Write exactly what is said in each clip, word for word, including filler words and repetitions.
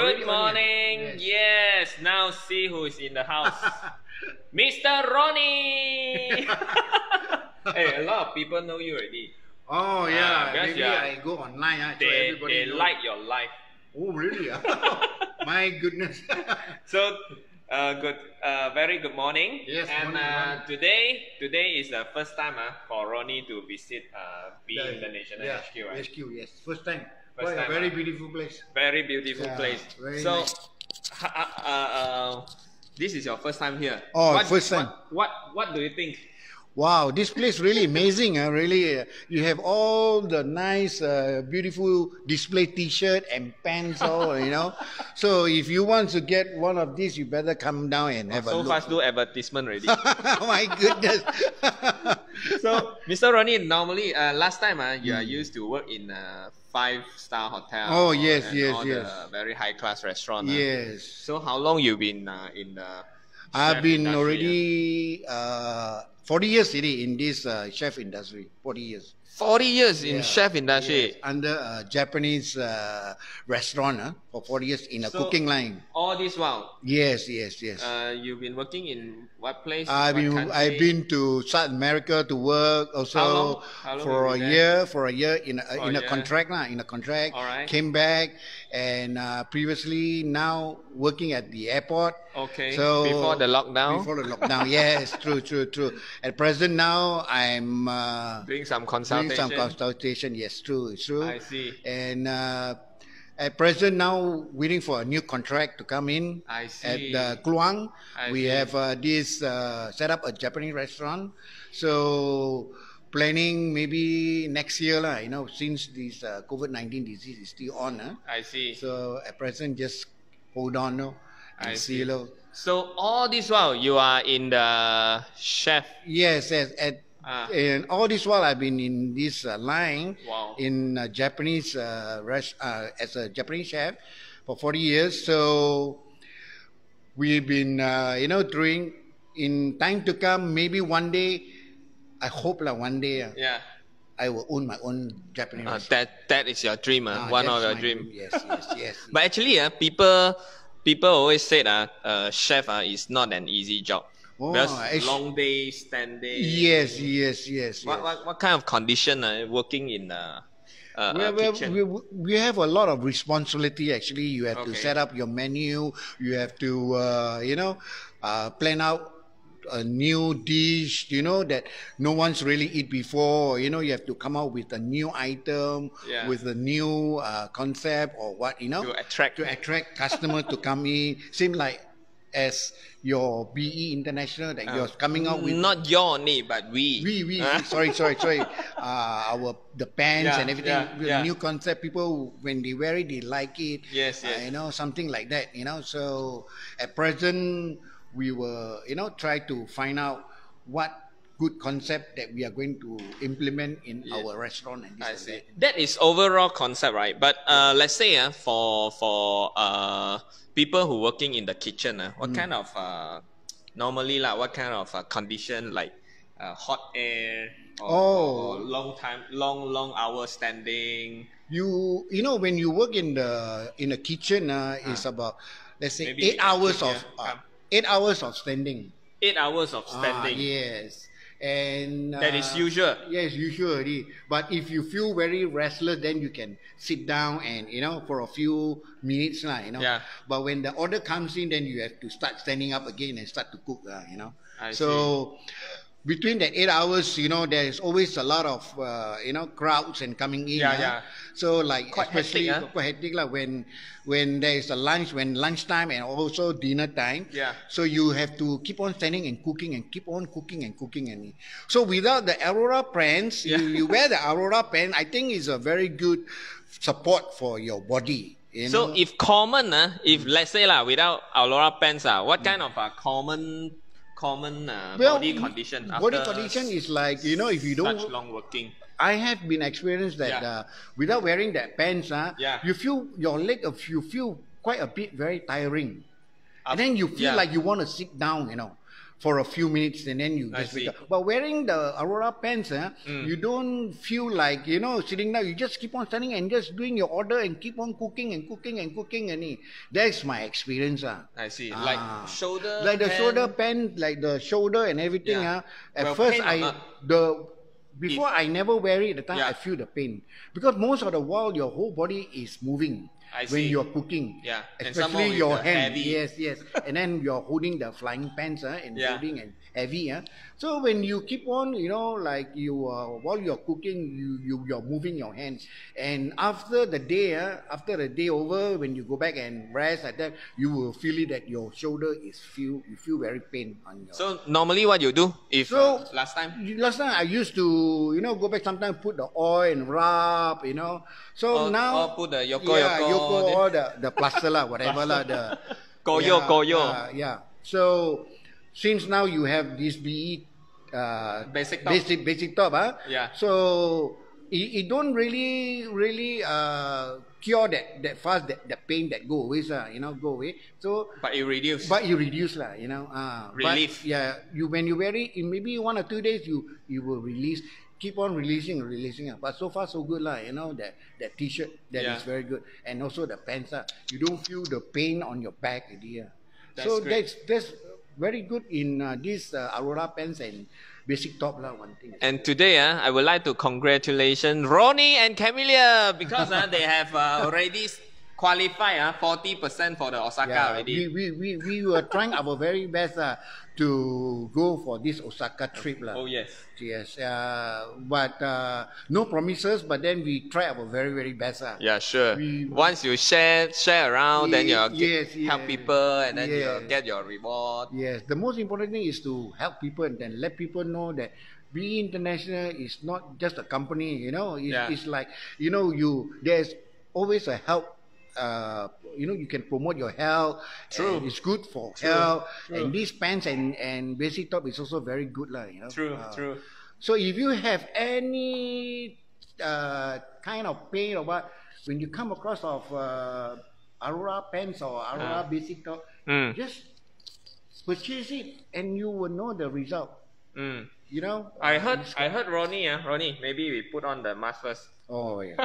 Good morning. Yes. yes. Now see who is in the house. Mister Ronnie. Hey, a lot of people know you already. Oh yeah, uh, maybe yeah. I go online. Uh, they so everybody they knows. like your life. Oh really? My goodness. So, uh, good, uh, very good morning. Yes. And morning, uh, morning. today, today is the first time uh, for Ronnie to visit uh, Be The- International yeah, H Q. Right? H Q, yes, first time. First Quite time, a very uh, beautiful place. Very beautiful Yeah, place. very So, nice. ha- uh, uh, this is your first time here. Oh, what, first time. What, what, what do you think? Wow, this place really amazing. Uh, really, uh, you have all the nice, uh, beautiful display T-shirt and pants, all you know. So if you want to get one of these, you better come down and have so a look. fast do advertisement already. My goodness. So, Mister Ronnie, normally uh, last time uh, you mm. are used to work in a five-star hotel. Oh yes, and yes, all yes. The very high-class restaurant. Yes. Uh. So how long you been uh, in the? I've been industry, already uh, forty years already in this uh, chef industry. Forty years. Forty years in Yeah, chef industry. Yes, under a Japanese uh, restaurant uh, for forty years in a so, cooking line. All this while. Yes, yes, yes. Uh, you've been working in what place? I've what been country? I've been to South America to work also. How long? How long for a there? year. For a year in a, For in a a year. contract lah, in a contract. All right. Came back and uh, previously now working at the airport. Okay. So before the lockdown. Before the lockdown, yes, true, true, true. At present now, I'm uh, doing some doing consultation. some consultation. Yes, true, it's true. I see. And uh, at present now, waiting for a new contract to come in. I see. At uh, Kluang, I we see. have uh, this uh, set up a Japanese restaurant. So planning maybe next year lah. You know, since this uh, COVID nineteen disease is still on. Uh, I see. so at present, just hold on, no. And I see, see. lo. So all this while you are in the chef. Yes, yes. At, Ah. and all this while I've been in this uh, line Wow. in uh, Japanese uh, rest, uh, as a Japanese chef for forty years. So we've been, uh, you know, doing in time to come. Maybe one day, I hope like one day, uh, Yeah. I will own my own Japanese. Uh, restaurant. that that is your dream, uh, Ah, one that's of your my dream. Yes, yes, yes. But actually, uh, people people always say that uh, chef uh, is not an easy job. Oh, because actu- long days, standing. yes, yes, yes, What, yes. what what kind of condition uh, working in a, a, we, a we, kitchen? we, we have a lot of responsibility actually. You have to Okay. set up your menu. You have to, uh, you know, uh, plan out a new dish, you know, that no one's really eat before. You know, you have to come out with a new item, Yeah. with a new uh, concept or what, you know, To attract. to attract customer to come in. Same like as your B E International that you're coming out with. Not your only, but we. We, we, Huh? we sorry, sorry, sorry. Uh, our the pants Yeah, and everything. yeah, with yeah. New concept. People when they wear it, they like it. Yes, Uh, yes. you know, something like that. You know, so at present we were, you know, try to find out what good concept that we are going to implement in Yeah. our restaurant and this I and see. that. That is overall concept, right? But uh, let's say uh, for for uh, people who working in the kitchen, uh, what Mm. kind of uh, normally like what kind of uh, condition like uh, hot air or, Oh. or long time, long long hours standing? You you know when you work in the in a kitchen, uh, it's Ah. about let's say Maybe eight we can hours keep of here. uh, Come. eight hours of standing. Eight hours of standing. Ah, yes. And That is uh, usual. Yes, usual already. But if you feel very restless, then you can sit down and you know for a few minutes, lah. You know. Yeah. But when the order comes in, then you have to start standing up again and start to cook, lah. You know. I so between that eight hours, you know, there is always a lot of uh, you know crowds and coming in. Yeah, ah. yeah. So like Quite especially hectic, ah. quite hectic, lah. When when there is a lunch, when lunchtime and also dinner time. Yeah. So you have to keep on standing and cooking and keep on cooking and cooking and so without the Aurora pants, Yeah. you, you wear the Aurora pants. I think is a very good support for your body. You So know? if common, uh, if let's say lah, without Aurora pants, uh, what kind of uh, common common uh, Well, body condition? body after condition is like you know if you don't. such long working. I have been experienced that Yeah. uh, without wearing that pants, uh, Yeah. you feel your leg, of you feel quite a bit very tiring, Af- and then you feel yeah. like you want to sit down, you know. for a few minutes and then you I just see. wake up. But wearing the Aurora pants, uh, Mm. you don't feel like, you know, sitting down. You just keep on standing and just doing your order and keep on cooking and cooking and cooking. And it- that's my experience. Uh. I see. Ah. Like shoulder, Like the hand. shoulder pen, like the shoulder and everything. Yeah. Uh, at Well, first, pain or I not? the before I never wear it. At the time Yeah. I feel the pain because most of the while your whole body is moving I when see. you're cooking. Yeah. And some more especially with your the hand. heavy. Yes, yes, and then you're holding the flying pants, uh, and Yeah. holding and heavy. Uh. So when you keep on, you know, like you uh, while you're cooking, you you you're moving your hands, and after the day, uh, after the day over, when you go back and rest like that, you will feel it that your shoulder is feel you feel very pain on your. So normally, what you do if So, uh, last time? Last time I used to, you know, go back sometimes put the oil and rub, you know. So Or- now, or put the Yoko, yeah, Yoko, Yoko, then- or the the plaster lah, whatever lah, the Koyo, yeah, koyo. uh, yeah. So since now you have this B E uh, Basic top. basic basic top, ah. Yeah. So it, it don't really really uh, cure that that fast that, that pain that go away, uh, you know, go away. So But it reduce. but you reduce lah, you know. Uh, Relief. But, yeah, you when you wear it, in maybe one or two days, you you will release, keep on releasing, releasing. uh. But so far so good lah, you know, that that T-shirt that is Yeah. very good, and also the pants. Uh, you don't feel the pain on your back, idea. That's So great. that's that's very good in uh, this uh, Aurora pants and basic top lah. One thing. And today, uh, I would like to congratulate Ronnie and Camelia because uh, they have uh, already qualified uh, forty percent for the Osaka Yeah, already. we, we, we, we were trying our very best uh, to go for this Osaka trip lah. Oh yes. Yes, uh, but uh, no promises. But then we try our very very best. Uh. Yeah, sure. We- Once you share share around, then Ye- you'll get, yes, help yes. people, and then Yes. you'll get your reward. Yes, the most important thing is to help people and then let people know that B E International is not just a company. You know, it's, Yeah. it's like you know you there's always a help. Uh, you know, you can promote your health. True. And it's good for True, health. true. And these pants and and basic top is also very good lah. You know. True, Uh, true. So if you have any uh, kind of pain or what, when you come across of uh, Aurora pants or Aurora Ah. basic top, Mm. just purchase it and you will know the result. Mm. You know? I heard, I heard Ronnie. Uh, Ronnie, maybe we put on the mask first. Oh yeah.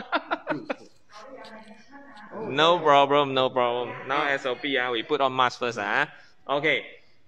No problem, no problem. Now S O P, uh, we put on mask first. Uh. Okay.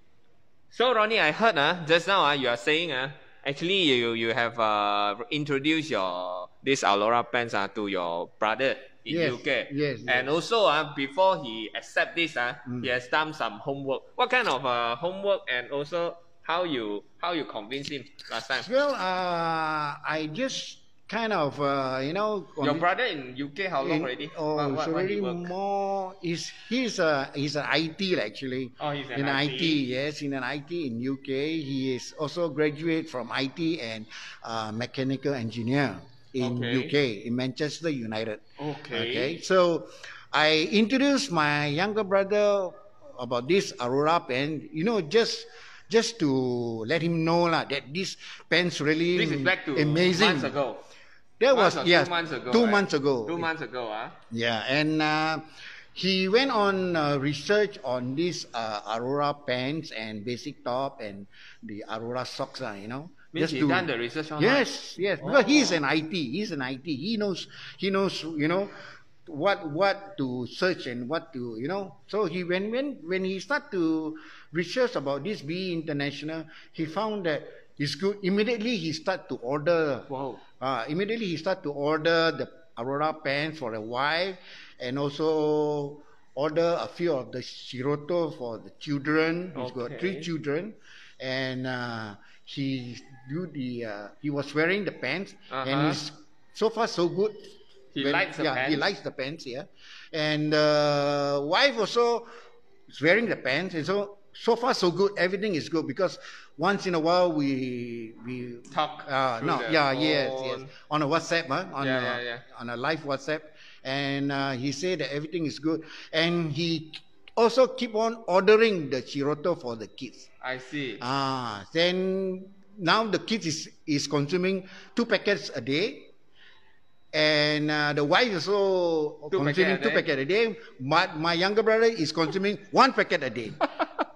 So Ronnie, I heard uh, just now uh, you are saying uh, actually you you have uh, introduced your this Aurora pants uh, to your brother in Yes, U K. yes, And yes. also uh, before he accept this uh, Mm. he has done some homework. What kind of uh, homework and also how you how you convince him last time? Well, uh, I just kind of uh, you know. Your convi- brother in U K how long in- already? Oh, What- it's what- what he already work? more. Is he's a he's an I T actually. Oh, he's an in I I T. T. Yes, in an I T in U K. He is also graduate from I T and uh, mechanical engineer in Okay. U K in Manchester United. Okay. Okay, so I introduced my younger brother about this Aurora pen. You know, just just to let him know lah that this pen's really This is back to amazing. months ago. That Months was or yes, two months ago. two right? months ago. Two months ago, ah. Yeah, and uh, he went on uh, research on this uh, Aurora pants and basic top and the Aurora socks. Uh, you know, Means just he to- done the research online. Yes, yes, because Oh. he's an I T. He's an I T. He knows. He knows. You know, what what to search and what to you know. So he when when when he start to research about this B E International, he found that it's good. Immediately he start to order. Wow. Uh, immediately he start to order the Aurora pants for the wife, and also order a few of the Shiroto for the children. He's got three Okay. children, and uh, he do the uh, he was wearing the pants, Uh-huh. and he's so far so good. He likes the yeah, he pants? likes the pants, yeah, and uh, wife also is wearing the pants, and so so far so good. Everything is good because once in a while we we Talk uh, through no the yeah yes yes phone. on a WhatsApp huh? on Yeah, a, yeah, yeah. on a live WhatsApp, and uh, he said that everything is good, and he also keep on ordering the Shiroto for the kids. I see. Ah, then now the kids is is consuming two packets a day. And uh, the wife is also Two consuming packet a two day? packets a day. But my younger brother is consuming one packet a day.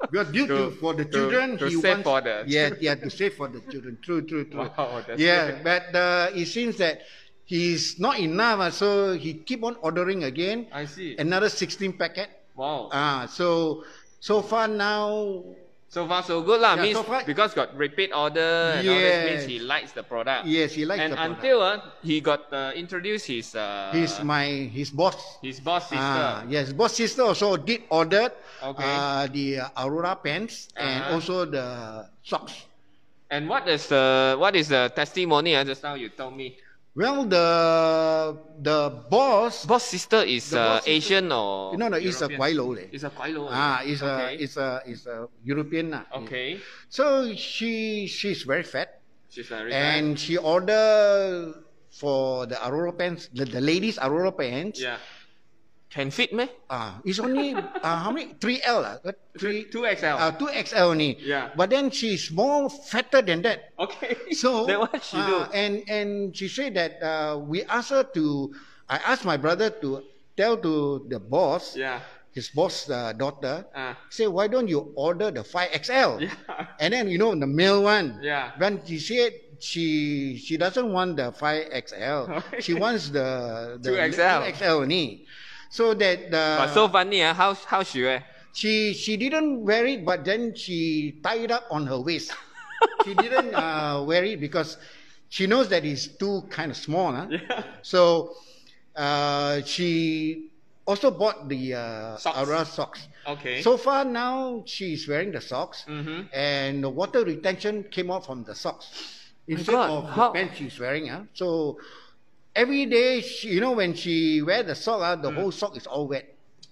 Because due to, To- for the to- children, to he save wants, for the yeah, children. yeah, to save for the children. True, true, true. Wow, that's yeah, great. but uh, it seems that he's not enough, uh, so he keep on ordering again. I see. Another sixteen packet. Wow. Ah, so so far now, So far so good lah. Yeah, Means so far- because got repeat order and all that means Yes. he likes the product. yes, he likes and the product. until uh, he got uh, introduced his uh, He's my his boss. his boss sister. Ah, yes, boss sister also did order Okay. uh, the uh, Aurora pants and Uh-huh. also the socks. And what is the what is the testimony? Uh, just now you told me. Well, the the boss, Boss sister is The uh, boss sister- Asian or no, no, it's a European? Kwai Lo leh. It's a Kwai Lo. Ah, it's okay. a it's a it's a European lah. Okay. So she she's very fat, She's a retired. and she ordered for the Aurora pants, the, the ladies Aurora pants. Yeah. Can fit me? Ah, it's only uh, how many? three L lah. Uh, Three Two X L. uh, two X L only. Yeah. But then she's more fatter than that. Okay. So then what she do? uh, and and she said that uh, we asked her to. I asked my brother to tell to the boss, Yeah. his boss uh, daughter, Uh, say why don't you order the five X L? yeah. And then you know the male one. Yeah. When she said she she doesn't want the five X L, Okay. she wants the the two X L. two X L only. So that the But so funny, uh, how how she wear? she she didn't wear it, but then she tied it up on her waist. She didn't uh, wear it because she knows that it's too kind of small. Huh? Yeah. So uh, she also bought the uh, Socks. Aurora socks. Okay. So far now she's wearing the socks, Mhm. and the water retention came out from the socks instead God, of how- the pants she's wearing. Huh? So every day, she, you know, when she wear the sock, uh, the whole sock is all wet.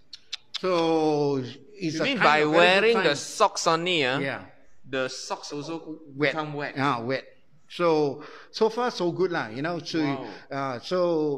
So it's you a mean kind by of very good wearing the sign. socks only, uh, Yeah, the socks also wet. become wet. Ah, wet. So so far so good lah. You know, so Wow. uh, so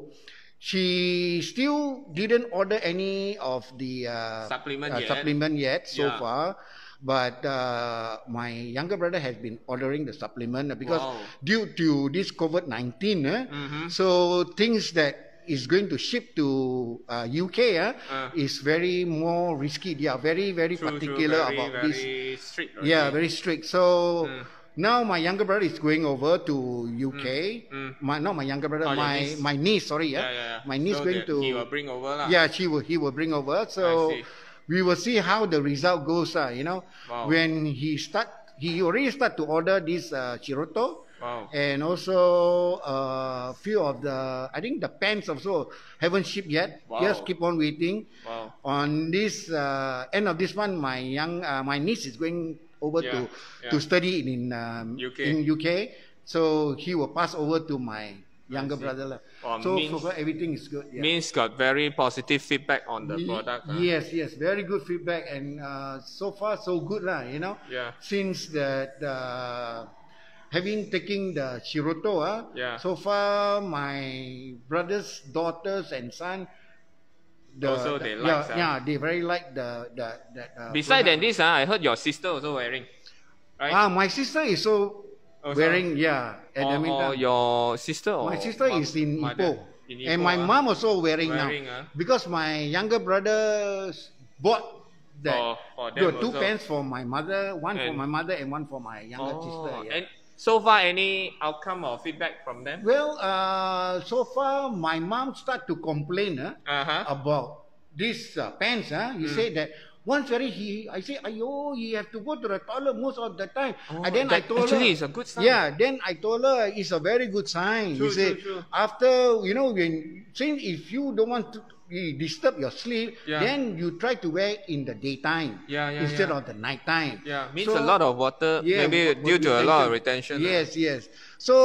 she still didn't order any of the uh, Supplement uh, yet. supplement yet so Yeah. far. But uh, my younger brother has been ordering the supplement uh, because Wow. due to this COVID nineteen, uh, Mhm. so things that is going to ship to uh, U K uh, Uh. is very more risky. They are very very True, true, particular very, about very this. strict. Yeah, already. very strict. So Mm. now my younger brother is going over to U K. Mm. My not my younger brother, Oh, your my niece. my niece. Sorry, Yeah, yeah, yeah, yeah. my niece so going that to. He will bring over lah. Yeah, she will. He will bring over. So I see. we will see how the result goes. Uh, you know, Wow. when he start, he already start to order this uh, Chiroto. Wow. And also a uh, few of the, I think the pants also haven't shipped yet. Wow. Just keep on waiting. Wow. On this uh, end of this month, my young, uh, my niece is going over Yeah, to yeah. to study in um, U K. in U K. So he will pass over to my younger see. brother lah. Oh, so means- so far everything is good. Yeah. Means got very positive feedback on the Ye- product. huh? Yes, yes, very good feedback, and uh, so far so good lah. You know, Yeah. since that uh, having taking the Shiroto, ah, Yeah. so far my brothers, daughters, and son. The, Also the- they yeah, like, ah. yeah, they very like the the that. Uh, Besides than product. this, uh, I heard your sister also wearing. Right? Ah, my sister is so Also- wearing, yeah. At the or, or meantime, your sister or my sister mom- is in mother? Ipoh, In and Ipoh, my ah. mom also wearing, Wearing, now ah. because my younger brother bought that For- for them the two also. pants for my mother, one for And- my mother and one for my younger Oh, sister. Yeah. and so far, any outcome or feedback from them? Well, uh, so far my mom start to complain uh, Uh-huh. about this uh, pants. Uh. He Mm. said that once very he, I say, ayo, he have to go to the toilet most of the time. Oh, and then I that told actually her, is a good sign. Yeah, then I told her it's a very good sign. True, he said, true, true. after, you know, when since if you don't want to you disturb your sleep, Yeah. then you try to wear in the daytime Yeah, yeah, instead yeah. of the nighttime. Yeah, means So- a lot of water, Yeah, maybe wa- due to a lot of retention. retention. Yes, yes. So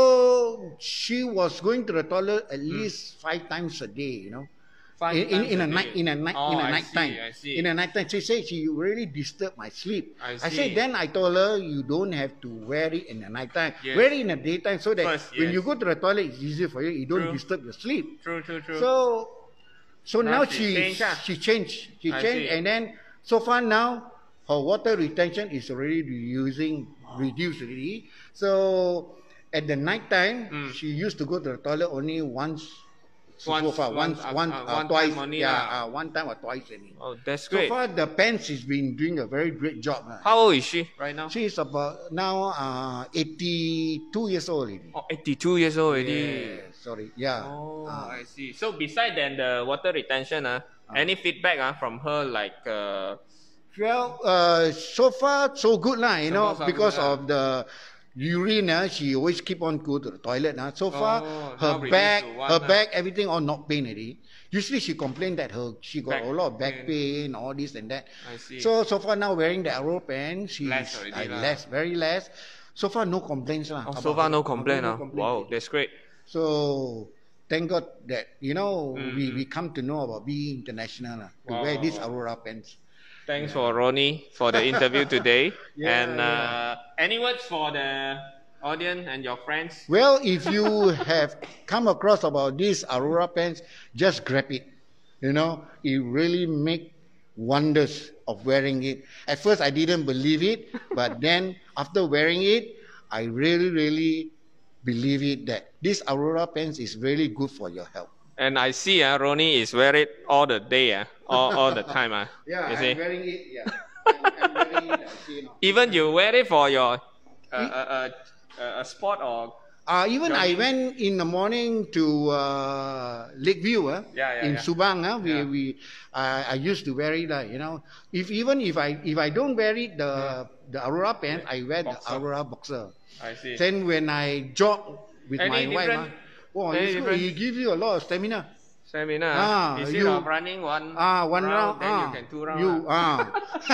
she was going to the toilet at least five times a day, you know. Five in, in, times in a a night, day. in a night, Oh, in a I night see, time. I see. In a night time, she said she really disturbed my sleep. I said see. then I told her you don't have to wear it in the night time. Yes. Wear it in the daytime so that First, when yes. you go to the toilet, it's easier for you. You don't True. disturb your sleep. True, true, true. So, so Now now, she she changed, ah. she changed. She I changed, see. and then so far now her water retention is already reducing, reduced already. So at the night time, Mm. she used to go to the toilet only once So, Once- so far, once, once, uh, one, uh, uh, one twice, time only yeah, lah. uh, one time or twice only. Oh, that's So great. far, the pants has been doing a very great job. Uh. How old is she right now? She is about now uh, eighty-two years old already. Oh, eighty-two years old already. Yeah, sorry, yeah. Oh, Uh, I see. So beside than the water retention, uh, any feedback uh, from her like uh, Well, uh, so far so good lah, you So know, far, so because good lah. of the urine, uh, she always keep on go to the toilet. Uh. So far, Oh, her now reduced back, to one her lah. back, everything all not pain already. Usually she complained that her she got Back a lot of back pain. pain, all this and that. I see. So so far now wearing the Aurora pants, she's Less already uh, lah. less, very less. So far no complaints lah. oh, about so far her. no complaint. no Uh. complaint. Wow, that's great. So thank God that you know Mm, we, mm. we come to know about being international lah, to Wow, wear wow, these wow. Aurora pants. Thanks for Ronnie for the interview today. Yeah, and uh, any words for the audience and your friends? Well, if you have come across about these Aurora pants, just grab it. You know, it really make wonders of wearing it. At first, I didn't believe it, but then after wearing it, I really, really believe it that this Aurora pants is really good for your health. And I see uh, Ronnie is wear it all the day, uh, all, all the time. Uh, Yeah, you I'm see? wearing it. Yeah, I'm, I'm wearing it. I see, you know. Even you wear it for your uh, uh, uh, a sport or Uh, even I Jogging. went in the morning to uh, Lakeview uh, Yeah, yeah, in yeah. Subang. Uh, we, Yeah. we, uh, I used to wear it. Uh, you know, if even if I if I don't wear it, the the Aurora pants, I wear Boxer. the Aurora boxer. I see. Then when I jog with Any my wife, different- uh, oh, any it's good. different- It gives you a lot of stamina. Seminar. Ah, Instead you- of running one Ah, one round. then ah, you can two round. You ah. ah,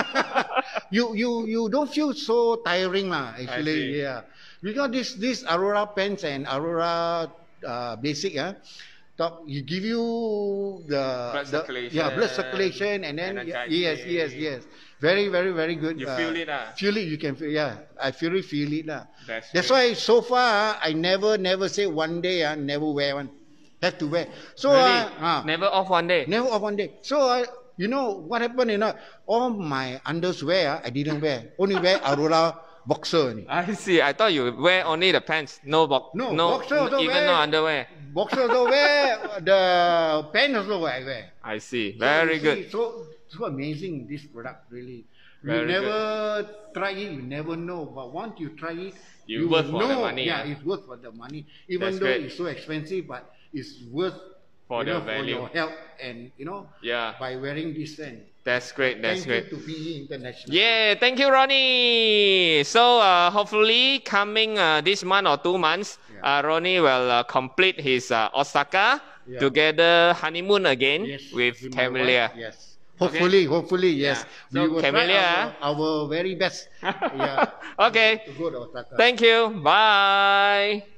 you you you don't feel so tiring lah. see. Actually, yeah. Because this this Aurora pants and Aurora uh, basic ah, top you give you the Blood the- circulation, yeah blood circulation and then energizing. yes yes yes very very very good. You uh, feel it, ah? Feel it. You can feel yeah. I feel it. Feel it lah. That's That's great. why so far ah, I never never say one day ah never wear one. Have to wear. So Really? ah, ah, Never off one day. Never off one day. So, I, you know what happened? You know, all my underwear I didn't wear. Only wear Aurora boxer. Only. I see. I thought you wear only the pants, no box, No, no, boxer also even wear. no underwear. Boxer also wear. The pants also I wear. I see. So, Very you good. see, so, so amazing this product really. You Very never try it, you never know. But once you try it, You will worth for the know. money, Yeah, ah. it's worth for the money. Even That's though great. it's so expensive, but it's worth For you the know, value. for your health and you know Yeah, by wearing this thing. that's great. That's Thank great. you to P E International. Yeah, thank you, Ronnie. So uh, hopefully coming uh, this month or two months, Yeah. uh, Ronnie will uh, complete his uh, Osaka Yeah. together honeymoon again Yes, with my Camellia. wife, Yes. Hopefully, hopefully, yes. Yeah. We So, will try Camellia, our, our very best. Yeah. Okay. To go to Osaka. Thank you. Bye.